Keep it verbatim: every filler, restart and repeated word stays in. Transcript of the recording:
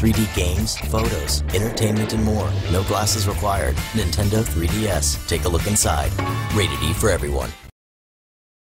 three D games, photos, entertainment, and more. No glasses required. Nintendo three D S. Take a look inside. Rated E for everyone.